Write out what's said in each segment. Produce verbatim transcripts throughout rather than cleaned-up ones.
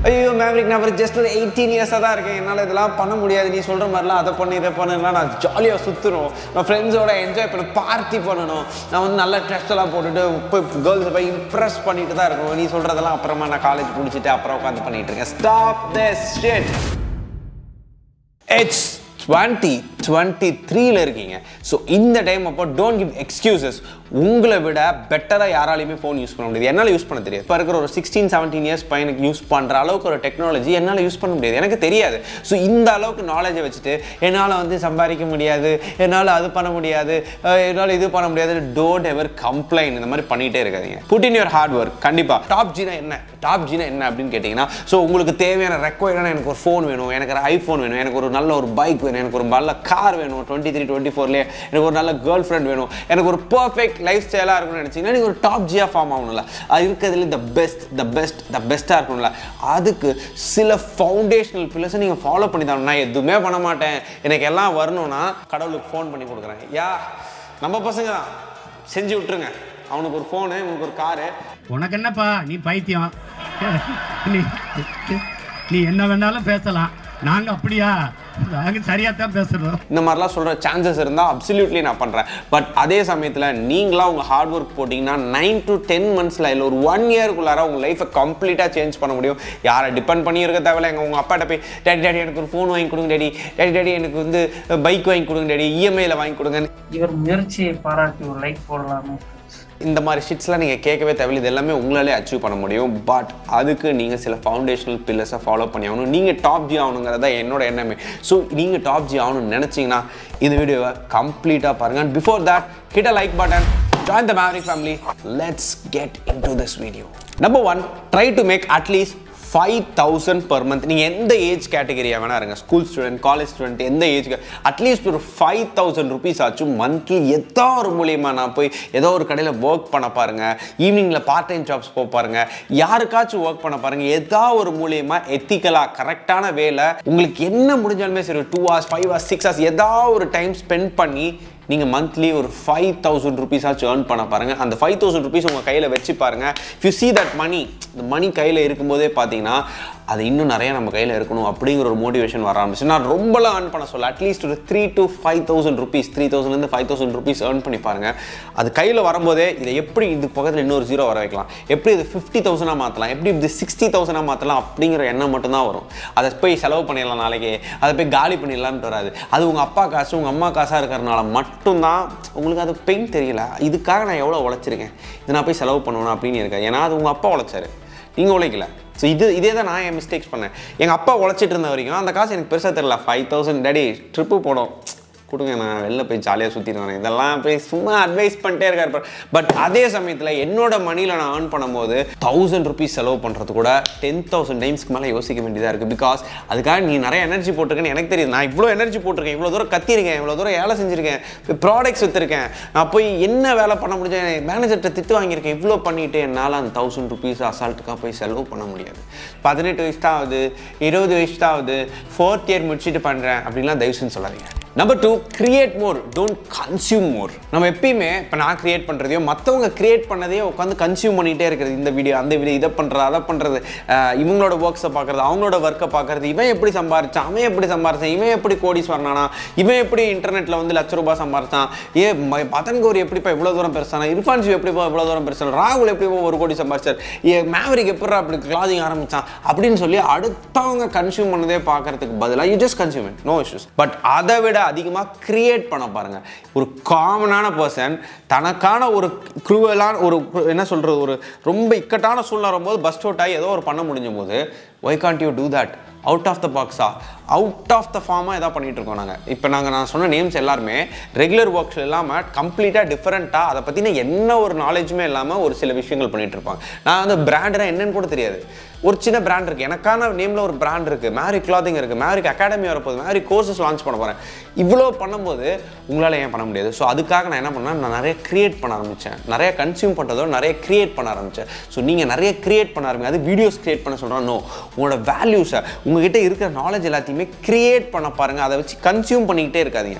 ஐயோ மேவரிக் நான் ஒரு ஜஸ்ட் ஒரு எயிட்டீன் இயர்ஸாக தான் இருக்கேன், என்னால் இதெல்லாம் பண்ண முடியாது, நீ சொல்கிற மாதிரிலாம் அதை பண்ணி இதை பண்ணுலாம், நான் ஜாலியாக சுற்றணும், நான் ஃப்ரெண்ட்ஸோட என்ஜாய் பண்ண பார்ட்டி பண்ணணும், நான் வந்து நல்ல ட்ரெஸ் எல்லாம் போட்டுட்டு போய் கேர்ள்ஸை போய் இம்ப்ரெஸ் பண்ணிட்டு தான் இருக்கணும், நீ சொல்கிறதெல்லாம் அப்புறமா நான் காலேஜ் முடிச்சுட்டு அப்புறம் உட்காந்து பண்ணிட்டு இருக்கேன். Stop this shit. It's twenty twenty த்ரீல இருக்கீங்க. ஸோ இந்த டைம் அப்போ டோன்ட் கிவ் எக்ஸ்கியூசஸ். உங்களை விட பெட்டராக யாராலையுமே ஃபோன் யூஸ் பண்ண முடியாது. என்னால் யூஸ் பண்ண தெரியாது. இப்போ இருக்கிற ஒரு சிக்ஸ்டீன் செவன்டீன் இயர்ஸ் பையனுக்கு யூஸ் பண்ணுற அளவுக்கு ஒரு டெக்னாலஜி என்னால் யூஸ் பண்ண முடியாது, எனக்கு தெரியாது. ஸோ இந்த அளவுக்கு நாலேஜை வச்சுட்டு என்னால் வந்து சம்பாதிக்க முடியாது, என்னால் அது பண்ண முடியாது, என்னால் இது பண்ண முடியாது, டோன்ட் எவர் கம்ப்ளைண்ட் இந்த மாதிரி பண்ணிகிட்டே இருக்காதீங்க. Put in your hard work. கண்டிப்பாக டாப் ஜினா என்ன, டாப் ஜினா என்ன அப்படின்னு கேட்டிங்கன்னா, ஸோ உங்களுக்கு தேவையான ரெக்வயர்டான எனக்கு ஒரு ஃபோன் வேணும், எனக்கு ஒரு ஐஃபோன் வேணும், எனக்கு ஒரு நல்ல ஒரு பைக் வேணும், எனக்கு ஒரு நல்ல கார் வேணும், டுவெண்ட்டி த்ரீ டுவெண்ட்டி ஃபோர்லேயே எனக்கு ஒரு நல்ல கேர்ள் ஃப்ரெண்ட் வேணும், எனக்கு ஒரு பர்ஃபெக்ட் லைஃப் ஸ்டைலாக இருக்கணும்னு நினச்சிங்கன்னா நீங்கள் ஒரு டாப் ஜியாக ஃபார்ம் ஆகணும்ல. அது இருக்கிறதுல the best the best the பெஸ்ட்டாக இருக்கணும்ல. அதுக்கு சில ஃபவுண்டேஷனல் பில்லர்ஸை நீங்கள் ஃபாலோ பண்ணி தான். நான் எதுவுமே பண்ண மாட்டேன், எனக்கு எல்லாம் வரணும்னா கடவுளுக்கு ஃபோன் பண்ணி கொடுக்குறேன். யா நம்ம பசங்க தான், செஞ்சு விட்டுருங்க. அவனுக்கு ஒரு ஃபோனு, உனக்கு ஒரு காரு. உனக்கு என்னப்பா நீ பைத்தியம், நீ நீ என்ன வேணாலும் பேசலாம், நாங்கள் அப்படியா, நாங்கள் சரியாக தான் பேசுகிறோம். இந்த மாதிரிலாம் சொல்கிற சான்சஸ் இருந்தால் அப்சல்யூட்லி நான் பண்ணுறேன். பட் அதே சமயத்தில் நீங்களாம் உங்கள் ஹார்ட் ஒர்க் போட்டிங்கன்னா நைன் டு டென் மந்த்ஸில் இல்லை ஒரு ஒன் இயர்க்குள்ளார உங்கள் லைஃப்பை கம்ப்ளீட்டாக சேஞ்ச் பண்ண முடியும். யாரை டிபெண்ட் பண்ணி இருக்க தேவையில்ல. எங்கள் உங்கள் அப்பாட்ட போய் டேடி டேடி எனக்கு ஒரு ஃபோன் வாங்கி கொடுங்க டேடி, டேடி டேடி எனக்கு வந்து பைக் வாங்கி கொடுங்க டேடி, இஎம்ஐயில் வாங்கி கொடுங்க. இவர் முயற்சியை பாராட்டி ஒரு லைக் போடலாமே. இந்த மாதிரி ஷிட்ஸ்லாம் நீங்கள் கேட்கவே தேவையில்லை. இது எல்லாமே உங்களாலே அச்சீவ் பண்ண முடியும். பட் அதுக்கு நீங்கள் சில ஃபவுண்டேஷனல் பில்லர்ஸை ஃபாலோ பண்ணி ஆகணும். நீங்கள் டாப் ஜி ஆகணுங்கிறதா என்னோட எண்ணமே. ஸோ நீங்கள் டாப் ஜி ஆகணும்னு நினச்சிங்கன்னா இந்த வீடியோவை கம்ப்ளீட்டாக பாருங்கள். And before that hit a like button, join the Maverick family. Let's get into this video. Number one, try to make at least five thousand per month. நீங்கள் எந்த ஏஜ் கேட்டகரியாக வேணா இருங்க, ஸ்கூல் ஸ்டூடெண்ட், காலேஜ் ஸ்டூடெண்ட், எந்த ஏஜ்க்கு at least ஒரு five thousand rupees ஆச்சும் monthly ஏதோ ஒரு மூலியமாக நான் போய் ஏதோ ஒரு கடையில் ஒர்க் பண்ண பாருங்கள், ஈவினிங்கில் பார்ட் டைம் ஜாப்ஸ் போக பாருங்கள், யாருக்காச்சும் ஒர்க் பண்ண பாருங்கள். ஏதோ ஒரு மூலியமாக எத்திக்கலாக கரெக்டான வேலை உங்களுக்கு என்ன முடிஞ்சாலுமே சரி, two hours five hours six hours ஏதோ ஒரு டைம் ஸ்பெண்ட் பண்ணி நீங்கள் மந்த்லி ஒரு ஃபைவ் தௌசண்ட் ருபீஸ் ஆச்சு ஏர்ன் பண்ண பாருங்கள். அந்த ஃபைவ் தௌசண்ட் ருபீஸ் உங்கள் கையில் வச்சு பாருங்கள். If you see that money, இந்த மணி கையில் இருக்கும்போதே பார்த்தீங்கன்னா அது இன்னும் நிறையா நம்ம கையில் இருக்கணும் அப்படிங்கிற ஒரு மோட்டிவேஷன் வர ஆரம்பிச்சு. நான் ரொம்பலாம் ஏர்ன் பண்ண சொல்ல, அட்லீஸ்ட் ஒரு three to five thousand rupees three தௌசண்ட்லேருந்து ஃபைவ் தௌசண்ட் ருபீஸ் ஏர்ன் பண்ணி பாருங்கள். அது கையில் வரும்போதே இதை எப்படி இது பக்கத்தில் இன்னொரு ஜீரோ வர வைக்கலாம், எப்படி இது ஃபிஃப்டி தௌசண்டாக மாற்றலாம், எப்படி இது சிக்ஸ்டி தௌசண்டாக மாற்றலாம் அப்படிங்கிற எண்ணம் மட்டும்தான் வரும். அதை போய் செலவு பண்ணிடலாம், நாளைக்கு அதை போய் காலி பண்ணிடலான்ட்டு வராது. அது உங்கள் அப்பா காசு உங்கள் அம்மா காசாக இருக்கிறனால மட்டும்தான் உங்களுக்கு அது பெயின் தெரியல. இதுக்காக நான் எவ்வளோ உழைச்சிருக்கேன், இதை நான் போய் செலவு பண்ணணும் அப்படின்னு இருக்காது. ஏன்னா அது உங்கள் அப்பா உழைச்சாரு, நீங்கள் உழைக்கல. ஸோ இது இதே தான் நான் என் மிஸ்டேக்ஸ் பண்ணேன். எங்கள் அப்பா உழைச்சிட்டு இருந்த வரைக்கும் அந்த காசு எனக்கு பெருசாக தெரியல. ஃபைவ் தௌசண்ட் டேடி ட்ரிப்பு போடும் கொடுங்க, நான் வெளில போய் ஜாலியாக சுற்றிட்டு வரேன், இதெல்லாம் போய் சும்மா அட்வைஸ் பண்ணிட்டே இருக்காரு. பட் அதே சமயத்தில் என்னோட மணியில் நான் ஏர்ன் பண்ணும்போது தௌசண்ட் ருபீஸ் செலவு பண்ணுறது கூட டென் தௌசண்ட் டைம்ஸ்க்கு மேலே யோசிக்க வேண்டியதாக இருக்குது. பிகாஸ் அதுக்காக நீ நிறைய எனர்ஜி போட்டிருக்கேன்னு எனக்கு தெரியுது. நான் இவ்வளோ எனர்ஜி போட்டிருக்கேன், இவ்வளோ தூரம் கத்திருக்கேன், இவ்வளோ தூரம் வேலை செஞ்சுருக்கேன், ப்ராடக்ட்ஸ் விற்றுருக்கேன், நான் போய் என்ன வேலை பண்ண முடிஞ்சேன், மேனேஜர்கிட்ட திட்டு வாங்கியிருக்கேன், இவ்வளோ பண்ணிவிட்டு என்னால் அந்த தௌசண்ட் ருபீஸ் அசால்ட்டுக்காக போய் செலவு பண்ண முடியாது. பதினெட்டு வயசு தான் ஆகுது, இருபது வயசு தான் ஆகுது, ஃபோர்த் இயர் முடிச்சுட்டு பண்ணுறேன் அப்படின்லாம் தயவு செஞ்சு சொல்லாதீங்க. Number two, create more, don't consume more. நம்ம எப்பயுமே இப்போ நான் கிரியேட் பண்ணுறதையோ மற்றவங்க கிரியேட் பண்ணதையோ உட்காந்து கன்சியூம் பண்ணிகிட்டே இருக்கிறது. இந்த வீடியோ அந்த வீடியோ, இதை பண்ணுறது அதை பண்ணுறது, இவங்களோட ஒர்க்ஸை பார்க்குறது, அவங்களோட ஒர்க்கை பார்க்குறது, இவன் எப்படி சம்பாரிச்சான், அவன் எப்படி சம்பாரிச்சான், இவன் எப்படி கோடீஸ்வரனானா, இவன் எப்படி இன்டர்நெட்டில் வந்து லட்ச ரூபாய் சம்பாரிச்சான், ஏ பதன் கௌரி எப்படிப்பா இவ்வளோ தூரம் பெருசானா, இர்ஃபான் ஜி எப்படிப்பா இவ்வளோ தூரம் பெருசான, ராகுல் எப்படிப்பா ஒரு கோடி சம்பாரிச்சார், ஏ மேவரிக் எப்படா அப்படி கிளாதிங் ஆரம்பித்தான் அப்படின்னு சொல்லி அடுத்தவங்க கன்சியூம் பண்ணதே பார்க்கறதுக்கு பதிலாக you just consume it, no issues. But அதை விட அதிகமாக கிரியேட் பண்ண பாருங்க. ஒரு காமனான பர்சன் தனக்கான ஒரு குரூவலான ஒரு என்ன சொல்றது, ஒரு ரொம்ப இக்கட்டான சூழ்நிலை வரும்போது பஸ்ட் அவுட் ஆகி ஏதோ ஒரு பண்ண முடிஞ்ச போது why can't you do that? Out of the பாக்ஸா, அவுட் ஆஃப் த ஃபார்மாக எதாவது பண்ணிகிட்டு இருக்கோம் நாங்கள். இப்போ நாங்கள் நான் சொன்ன நேம்ஸ் எல்லாருமே ரெகுலர் ஒர்க்ஸ் இல்லாமல் கம்ப்ளீட்டாக டிஃப்ரெண்ட்டாக அதை பற்றின என்ன ஒரு நாலேஜுமே இல்லாமல் ஒரு சில விஷயங்கள் பண்ணிகிட்டு இருப்பாங்க. நான் வந்து பிராண்டெலாம் என்னன்னு கூட தெரியாது. ஒரு சின்ன பிராண்ட் இருக்குது, எனக்கான நேமில் ஒரு பிராண்ட் இருக்குது, மேவரிக் கிளாத்திங் இருக்குது, மேவரிக் அகாடமி வரப்போகுது, மேவரிக் கோர்சஸ் லான்ச் பண்ண போகிறேன். இவ்வளோ பண்ணும்போது உங்களால் ஏன் பண்ண முடியாது? ஸோ அதுக்காக நான் என்ன பண்ணேன், நான் நிறைய க்ரியேட் பண்ண ஆரம்பித்தேன். நிறைய கன்சியூம் பண்ணுறதோ நிறைய க்ரியேட் பண்ண ஆரம்பித்தேன். ஸோ நீங்கள் நிறைய க்ரியேட் பண்ண ஆரம்பிங்க. அது வீடியோஸ் க்ரியேட் பண்ண சொல்கிறேன். நோ, உங்களோட வேல்யூஸை உங்ககிட்ட இருக்கிற நாலேஜ் எல்லாத்தையுமே கிரியேட் பண்ண பாருங்கள். அதை வச்சு கன்சியூம் பண்ணிக்கிட்டே இருக்காதீங்க.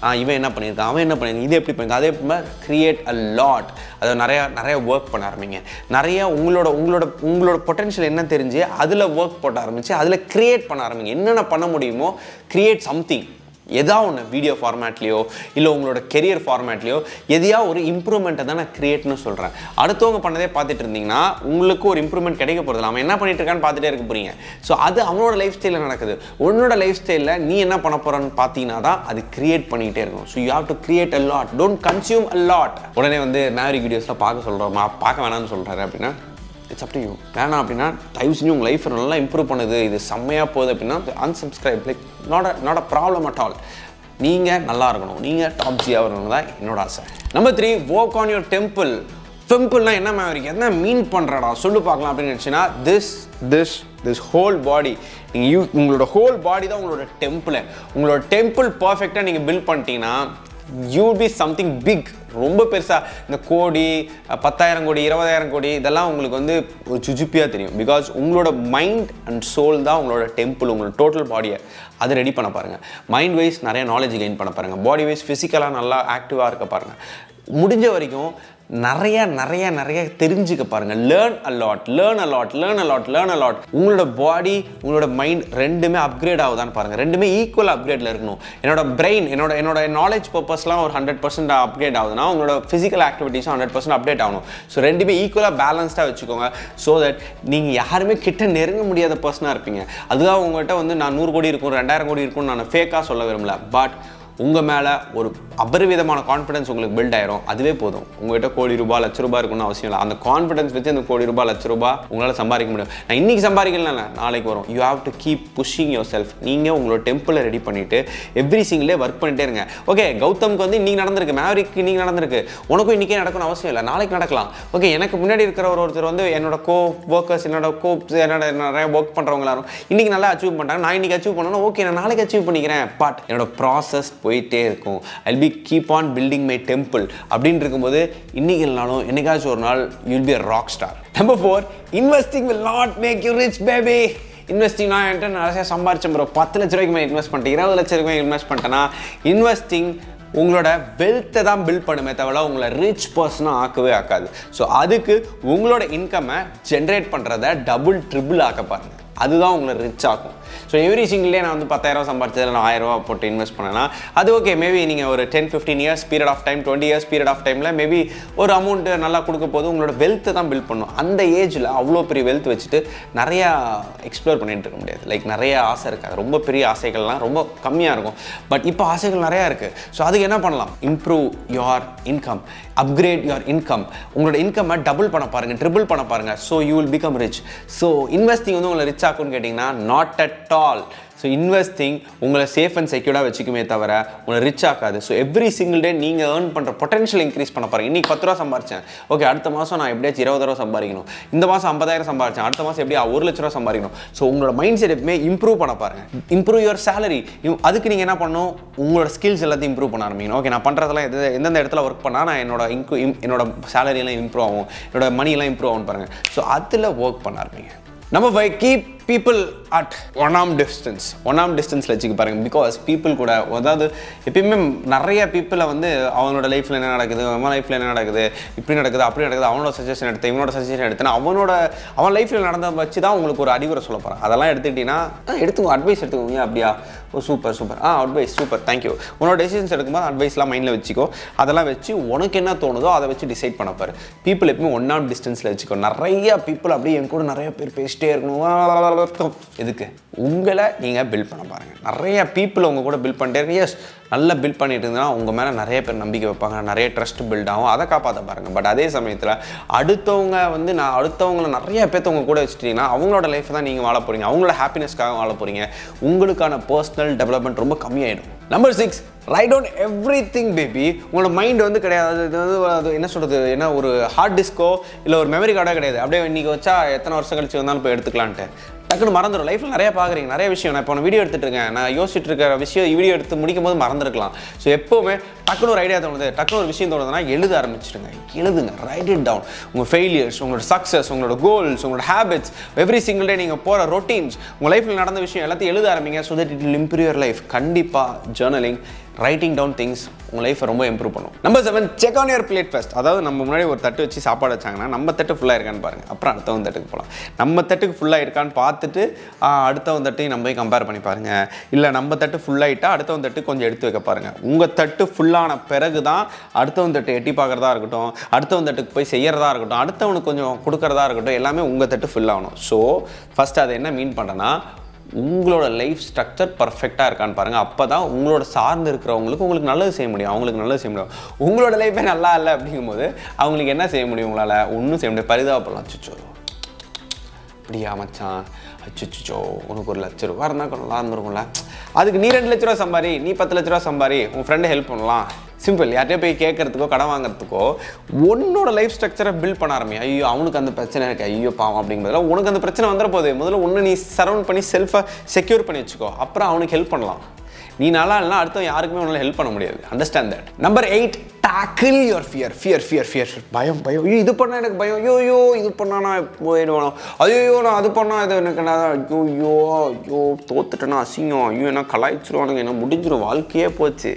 இவன் என்ன பண்ணியிருக்கான், அவன் என்ன பண்ணியிருக்கான், இது எப்படி பண்ணியிருக்கான், அதே மாதிரி கிரியேட் அ லாட். அதை நிறையா நிறைய ஒர்க் பண்ண ஆரம்பிங்க. நிறையா உங்களோட உங்களோட உங்களோட பொட்டன்ஷியல் என்ன தெரிஞ்சு அதில் ஒர்க் போட்ட ஆரம்பிச்சு அதில் கிரியேட் பண்ண ஆரம்பிங்க. என்னென்ன பண்ண முடியுமோ கிரியேட் சம்திங். எதா ஒன்று வீடியோ ஃபார்மேட்லேயோ இல்லை உங்களோட கெரியர் ஃபார்மேட்லேயோ எதையா ஒரு இம்ப்ரூவ்மெண்ட்டை தான் நான் கிரியேட்னு சொல்கிறேன். அடுத்தவங்க பண்ணதே பார்த்துட்டு இருந்தீங்கன்னா உங்களுக்கு ஒரு இம்ப்ரூவ்மெண்ட் கிடைக்க போகிறது. அவன் என்ன பண்ணிட்டு இருக்கான்னு பார்த்துட்டே இருக்க போறீங்க. ஸோ அது அவனோட லைஃப் ஸ்டைலில் நடக்குது. உன்னோட லைஃப் ஸ்டைலில் நீ என்ன பண்ண போகிறன்னு பார்த்தீங்கன்னா தான் அது கிரியேட் பண்ணிக்கிட்டே இருக்கும். So you have to create a lot, don't consume a lot. உடனே வந்து மேவரிக் வீடியோஸில் பார்க்க சொல்கிறோமா, பார்க்க வேணாம்னு சொல்கிறாரு அப்படின்னா இட்ஸ் அப் டு யூ. வேணாம் அப்படின்னா தயவு செஞ்சு உங்கள் லைஃப்பை நல்லா இம்ப்ரூவ் பண்ணுது, இது செம்மையாக போகுது அப்படின்னா unsubscribe. Like not a not a problem at all. நீங்கள் நல்லா இருக்கணும், நீங்கள் டாப் ஜியாக வரணும் தான் என்னோட ஆசை. Number three, work on your temple. டெம்பிள்னா என்ன மேவரிக், என்ன மீன் பண்ணுறடா சொல்லு பார்க்கலாம் அப்படின்னு நினச்சின்னா this this this whole body. நீங்கள் யூ உங்களோட ஹோல் பாடி தான் உங்களோட டெம்பிள். உங்களோட டெம்பிள் பர்ஃபெக்டாக நீங்கள் பில்ட் பண்ணிட்டீங்கன்னா you will be something big. ரொம்ப பெருசாக இந்த கோடி, பத்தாயிரம் கோடி, இருபதாயிரம் கோடி இதெல்லாம் உங்களுக்கு வந்து ஒரு சுஜுப்பியாக தெரியும். பிகாஸ் உங்களோட மைண்ட் அண்ட் சோல் தான் உங்களோட டெம்பிள். உங்களோட டோட்டல் பாடியை அதை ரெடி பண்ண பாருங்கள். மைண்ட் வைஸ் நிறைய நாலேஜ் கெயின் பண்ண பாருங்கள். பாடி வைஸ் ஃபிசிக்கலாக நல்லா ஆக்டிவாக இருக்க பாருங்கள். முடிஞ்ச வரைக்கும் நிறைய நிறைய நிறைய தெரிஞ்சுக்க பாருங்கள். Learn a lot, learn a lot, learn a lot, learn a lot. உங்களோட பாடி உங்களோட மைண்ட் ரெண்டுமே அப்கிரேட் ஆகுதான்னு பாருங்கள். ரெண்டுமே ஈக்குவல் அப்கிரேடில் இருக்கணும். என்னோட பிரெயின் என்னோட என்னோட நாலேஜ் பர்பஸ்லாம் ஒரு ஹண்ட்ரட் பர்சன்ட் அப்கிரேட் ஆகுதுன்னா உங்களோட ஃபிசிக்கல் ஆக்டிவிட்டிஸும் ஹண்ட்ரட் பர்சன்ட் அப்டேட் ஆகணும். ஸோ ரெண்டுமே ஈக்குவலாக பேலன்ஸ்டாக வச்சுக்கோங்க. ஸோ தட் நீங்கள் யாருமே கிட்ட நெருங்க முடியாத பர்சனாக இருப்பீங்க. அதுதான் உங்கள்கிட்ட வந்து நான் நூறு கோடி இருக்கும், ரெண்டாயிரம் கோடி இருக்கும்னு நான் ஃபேக்காக சொல்ல விரும்பல. பட் உங்கள் மேலே ஒரு அபரிவிதமான கான்ஃபிடன்ஸ் உங்களுக்கு பில்ட் ஆயிரும். அதுவே போதும். உங்கள்கிட்ட கோடி ரூபாய் லட்ச ரூபாய் இருக்குன்னு அவசியம் இல்லை. அந்த கான்ஃபிடன்ஸ் வச்சு அந்த கோடி ரூபாய் லட்ச ரூபாய் உங்களால் சம்பாதிக்க முடியும். நான் இன்றைக்கி சம்பாதிக்கல, நாளைக்கு வரும். You have to keep pushing yourself. நீங்கள் உங்களோட டெம்பிளை ரெடி பண்ணிவிட்டு எவ்ரி சிங்கிள் டே ஒர்க் பண்ணிட்டே இருங்க. ஓகே, கௌதம்க்கு வந்து இன்றைக்கி நடந்திருக்கு, மேவரிக்கு இன்றைக்கி நடந்திருக்கு, உனக்கும் இன்றைக்கே நடக்கணும்னு அவசியம் இல்லை, நாளைக்கு நடக்கலாம். ஓகே, எனக்கு முன்னாடி இருக்கிற ஒரு ஒருத்தர் வந்து என்னோட கோ ஒர்க்கர்ஸ், என்னோட கோப்ஸ், என்னோட நிறைய ஒர்க் பண்ணுறவங்க எல்லாரும் இன்றைக்கி நல்லா அச்சீவ் பண்ணுறாங்க. நான் இன்றைக்கி அச்சீவ் பண்ணணும். ஓகே, நான் நாளைக்கு அச்சீவ் பண்ணிக்கிறேன். பட் என்னோட ப்ராசஸ் போயிட்டே இருக்கும். I'll be keep on building my temple அப்படின்னு இருக்கும்போது இன்னைக்கு இல்லைனாலும் என்னைக்காச்சும் ஒரு நாள் you'll be a rock star. Number four, investing will not make you rich baby. இன்வெஸ்டிங்னா என்கிட்ட நிறைய சம்பாரிச்சேன் ப்ரோ, பத்து லட்ச ரூபாய்க்கு மேலே இன்வெஸ்ட் பண்ணிட்டேன், இருபது லட்ச ரூபாய்க்கு இன்வெஸ்ட் பண்ணிட்டேன்னா இன்வெஸ்டிங் உங்களோட வெல்த்தை தான் பில்ட் பண்ணுமே தவிர உங்களை ரிச் பர்சனாக ஆக்கவே ஆக்காது. ஸோ அதுக்கு உங்களோட இன்கம்மை ஜென்ரேட் பண்ணுறத டபுள் ட்ரிபிள் ஆக்க பாருங்கள். அதுதான் உங்களை ரிச் ஆகும். ஸோ எவ்ரி சிங்கிள் டே நான் வந்து பத்தாயிரம் சம்பாரிச்சதில் நான் ஆயிரம் ரூபா போட்டு இன்வெஸ்ட் பண்ணேன்னா அது ஓகே. மேபி நீங்கள் ஒரு ten fifteen years period of time, twenty years period of டைமில் மேபி ஒரு அமௌண்ட் நல்லா கொடுக்க போது உங்களோட வெல்த்தை தான் பில்ட் பண்ணும். அந்த ஏஜில் அவ்வளோ பெரிய வெல்த் வச்சுட்டு நிறையா எக்ஸ்ப்ளோர் பண்ணிட்டு இருக்க முடியாது. லைக் நிறைய ஆசை இருக்காது, ரொம்ப பெரிய ஆசைகள்லாம் ரொம்ப கம்மியாக இருக்கும். பட் இப்போ ஆசைகள் நிறையா இருக்குது. ஸோ அதுக்கு என்ன பண்ணலாம்? Improve your income, upgrade your income. உங்களோட இன்கம்மை டபுள் பண்ண பாருங்கள், ட்ரிபிள் பண்ண பாருங்கள். So you will become rich. So investing வந்து உங்களை ரிச் ஆகும்னு கேட்டிங்கன்னா not at all. So investing உங்களை சேஃப் அண்ட் செக்யூர்டாக வச்சுக்குமே தவிர உங்களை ரிச் ஆக்காது. ஸோ எவ்ரி சிங்கிள் டே நீங்கள் ஏர்ன் பண்ணுற பொட்டன்ஷியல் இன்க்ரீஸ் பண்ண பாருங்க. இன்றைக்கி பத்து ரூபா சம்பாரிச்சேன், ஓகே அடுத்த மாதம் நான் எப்படியாச்சும் இருபது ரூபா சம்பாதிக்கணும். இந்த மாதம் ஐம்பதாயிரம் சம்பாரிச்சேன், அடுத்த மாதம் எப்படியா ஒரு லட்ச ரூபா சம்பாதிக்கணும். ஸோ உங்களோட மைண்ட் செட் எப்பவுமே இம்ப்ரூவ் பண்ண பாருங்கள். Improve your salary. அதுக்கு நீங்கள் என்ன பண்ணணும்? உங்களோட ஸ்கில்ஸ் எல்லாத்தையும் இம்ப்ரூவ் பண்ண ஆரம்பிக்கணும். ஓகே, நான் பண்ணுறதெல்லாம் எது எந்தெந்த இடத்துல ஒர்க் பண்ணால் நான் என்னோட இன்கு என்னோட சேலரியெல்லாம் இம்ப்ரூவ் ஆகும், என்னோட மணியெல்லாம் இம்ப்ரூவ் ஆகும் பாருங்கள். ஸோ அதில் ஒர்க் பண்ண ஆரம்பிங்க. நம்ம by keep people at one arm distance one arm டிஸ்டன்ஸில் வச்சுக்க பாருங்கள். பிகாஸ் பீப்புள் கூட, அதாவது எப்பயுமே நிறைய பீப்புளை வந்து அவனோட லைஃப்பில் என்ன நடக்குது, அவன் லைஃப்பில் என்ன நடக்குது, இப்படி நடக்குது அப்படி நடக்குது, அவனோட சஜஷன் எடுத்து இவனோட சஜஷன் எடுத்துனா அவனோட அவன் லைஃப்பில் நடந்த வச்சு தான் உங்களுக்கு ஒரு அறிவுரை சொல்ல போகிறான். அதெல்லாம் எடுத்துக்கிட்டிங்கன்னா எடுத்துக்கோ, அட்வைஸ் எடுத்துக்கோங்க. அப்படியா, oh super super, ah advice super, thank you. உன்னோட டெசிஷன்ஸ் எடுக்கும்போது அட்வைஸ்லாம் மைண்டில் வச்சுக்கோ. அதெல்லாம் வச்சு உனக்கு என்ன தோணுதோ அதை வச்சு டிசைட் பண்ண பாரு. பீப்புள் எப்பவுமே ஒன் ஆம் டிஸ்டன்ஸில் வச்சுக்கோ. நிறைய பீப்புள் அப்படியே என் கூட நிறைய பேர் பேசிட்டே இருக்கணும். எதுக்கு? உங்களை நீங்கள் பில்ட் பண்ண பாருங்கள். நிறைய பீப்புள் உங்கள் கூட பில்ட் பண்ணிட்டே இருக்கு. எஸ், நல்லா பில்ட் பண்ணிட்டு இருந்தால் உங்கள் மேலே நிறைய பேர் நம்பிக்கை வைப்பாங்க, நிறைய ட்ரஸ்ட் பில்ட் ஆகும், அதை காப்பாற்ற பாருங்கள். பட் அதே சமயத்தில் அடுத்தவங்க வந்து நான் அடுத்தவங்களை நிறைய பேர்த்த உங்கள் கூட வச்சுட்டிங்கன்னா அவங்களோட லைஃப் தான் நீங்கள் வாழ போகிறீங்க, அவங்களோட ஹாப்பினஸ்க்காக வாழ போகிறீங்க. உங்களுக்கான பர்சனல் டெவலப்மெண்ட் ரொம்ப கம்மியாயிடும். Number six, write down everything baby. உங்களோட மைண்ட் வந்து கிடையாது, இது வந்து அது என்ன சொல்கிறது, என்ன ஒரு ஹார்ட் டிஸ்கோ இல்லை ஒரு மெமரி கார்டாக கிடையாது. அப்படியே இன்றைக்கி வச்சா எத்தனை வருஷம் கழிச்சு வந்தாலும் போய் எடுத்துக்கலான்ட்டு டக்குன்னு மறந்துடும். லைஃப்பில் நிறைய பார்க்குறீங்க, நிறைய விஷயம். நான் இப்போ வீடியோ எடுத்துகிட்டு இருக்கேன், நான் யோசிச்சுட்டு இருக்கிற விஷயம் வீடியோ எடுத்து முடிக்கும் போது மறந்துருக்கலாம். ஸோ எப்போவுமே டக்குன்னு ஒரு ஐடியா தோணுது, டக்குன்னு ஒரு விஷயம் தோணுதுன்னா எழுத ஆரம்பிச்சிடுங்க, எழுதுங்க, ரைட் இட் டவுன். உங்கள் ஃபெயிலியர்ஸ், உங்களோட சக்ஸஸ், உங்களோட கோல்ஸ், உங்களோட ஹேபிட்ஸ், எவ்ரி சிங்கிள் டே நீங்கள் போகிற ரொட்டீன்ஸ், உங்கள் லைஃப்பில் நடந்த விஷயம் எல்லாத்தையும் எழுத ஆரம்பிங்க. So that it will improve your life. கண்டிப்பாக ஜேர்னலிங் ரைட்டிங் டவுன் திங்ஸ் உங்கள் லைஃப்பை ரொம்ப இம்ப்ரூவ் பண்ணும். Number seven, check on your plate first. அதாவது நம்ம முன்னாடி ஒரு தட்டு வச்சு சாப்பாடு வச்சாங்கன்னா நம்ம தட்டு ஃபுல்லாக இருக்கான்னு பாருங்கள், அப்புறம் அடுத்தவங்க தட்டுக்கு போகலாம். நம்ம தட்டுக்கு ஃபுல்லாக இருக்கான்னு பார்த்துட்டு அடுத்தவங்க தட்டையும் நம்ம போய் கம்பேர் பண்ணி பாருங்கள். இல்லை நம்ம தட்டு ஃபுல்லாகிட்டா அடுத்தவங்க தட்டு கொஞ்சம் எடுத்து வைக்க பாருங்கள். உங்கள் தட்டு ஃபுல்லான பிறகு தான் அடுத்தவங்க தட்டு எட்டி பார்க்குறதா இருக்கட்டும், அடுத்தவங்க தட்டுக்கு போய் செய்கிறதா இருக்கட்டும், அடுத்தவனுக்கு கொஞ்சம் கொடுக்குறதா இருக்கட்டும், எல்லாமே உங்கள் தட்டு ஃபுல் ஆகணும். ஸோ ஃபஸ்ட்டு அதை என்ன மீன் பண்ணுறேன்னா, உங்களோட லைஃப் ஸ்ட்ரக்சர் பர்ஃபெக்டாக இருக்கான்னு பாருங்கள். அப்போ தான் உங்களோட சார்ந்து இருக்கிறவங்களுக்கு உங்களுக்கு நல்லது செய்ய முடியும், அவங்களுக்கு நல்லது செய்ய முடியும். உங்களோட லைஃபே நல்லா இல்லை அப்படிங்கும்போது அவங்களுக்கு என்ன செய்ய முடியும்? உங்களால் ஒன்றும் செய்ய முடியாது. பரிதாபப்படலாம். அச்சுச்சோ அப்படியா மச்சான், அச்சுச்சோ உனக்கு ஒரு லட்ச ரூபா இருந்தால் கொஞ்சம் நல்லா இருந்துருக்கும்ல, அதுக்கு நீ ரெண்டு லட்ச ரூபா சம்பாரி, நீ பத்து லட்ச ரூபா சம்பாரி, உன் ஃப்ரெண்டை ஹெல்ப் பண்ணலாம். சிம்பிள். யார்கிட்டயே போய் கேட்கறதுக்கோ கடன் வாங்குறதுக்கோ உன்னோட லைஃப் ஸ்ட்ரக்சரை பில்ட் பண்ண ஆரம்பி. ஐயோ அவனுக்கு அந்த பிரச்சனை இருக்குது, ஐயோ பாவம் அப்படிங்கிறதுல உனக்கு அந்த பிரச்சனை வந்துட போகுது. முதல்ல ஒன்று நீ சரௌண்ட் பண்ணி செல்ஃபை செக்யூர் பண்ணி வச்சுக்கோ, அப்புறம் அவனுக்கு ஹெல்ப் பண்ணலாம். நீ நல்லா இல்லைனா அடுத்த யாருக்குமே உன்னால் ஹெல்ப் பண்ண முடியாது. Understand that. Number eight, tackle your fear. Fear fear fear பயம் பயம். ஐயோ இது பண்ணால் எனக்கு பயம், ஐயோ யோ இது பண்ணால் நான் போயிடுவானோ, ஐயோ நான் அது பண்ணால் இது எனக்கு நான் ஐயோ யோ ஐயோ தோத்துட்டேன்னா அசிங்கம், ஐயோ என்ன கலாய்ச்சிருவானுங்க, என்ன முடிஞ்சிடும், வாழ்க்கையே போச்சு.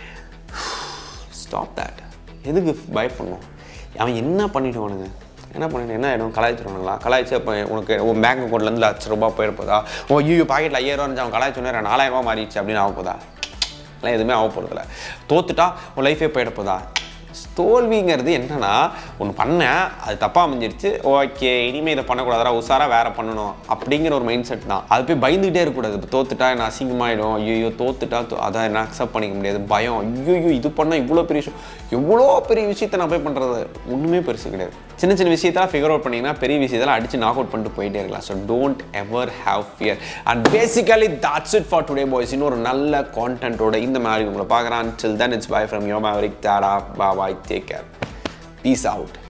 Stop that. எதுக்கு பயப்படணும்? அவன் என்ன பண்ணிவிடுவானுங்க, என்ன பண்ணிட்டு என்ன ஆகிடும்? கலாய்ச்சிருவானுங்களா? கலாய்ச்சி அப்போ உனக்கு உன் பேங்க் அக்கௌண்ட்லேருந்து லட்ச ரூபா போயிருப்பதா? ஓ ஐயோ பாக்கெட்டில் ஐயாயிரம் இருந்துச்சு, அவன் கலாய்ச்சோன்னே நாலாயிரம் ரூபா மாறிடுச்சு அப்படின்னு ஆக போதா? எல்லாம் எதுவுமே ஆக போகிறதில்ல. தோத்துட்டா உன் லைஃபே போயிட போதா? தோல்விங்கிறது என்னன்னா, ஒன்று பண்ணேன் அது தப்பாக அமைஞ்சிருச்சு, ஓகே இனிமேல் இதை பண்ணக்கூடாதா, உஷாராக வேறு பண்ணணும் அப்படிங்கிற ஒரு மைண்ட் செட் தான். அது போய் பயந்துகிட்டே இருக்கக்கூடாது. இப்போ தோத்துட்டா என்ன அசிங்கமாயிடும், ஐயோ தோத்துட்டா அதான் என்ன அக்செப்ட் பண்ணிக்க முடியாது, பயம், ஐயோ இது பண்ணால் இவ்வளோ பெரிய விஷயம், எவ்வளோ பெரிய விஷயத்தை நான் போய் பண்ணுறது ஒன்றுமே பெருசு கிடையாது. சின்ன சின்ன விஷயத்தெல்லாம் ஃபிகர் அவுட் பண்ணிங்கன்னா பெரிய விஷயத்தெல்லாம் அடித்து நாக் அவுட் பண்ணிட்டு போயிட்டே இருக்கலாம். So don't ever have fear. And basically that's it for today boys. இன்னொரு நல்ல கான்டென்ட்டோட இந்த மாதிரி உங்களை பார்க்குறேன். Until then, it's bye from your Maverick. Tada, bye bye, take care. Peace out.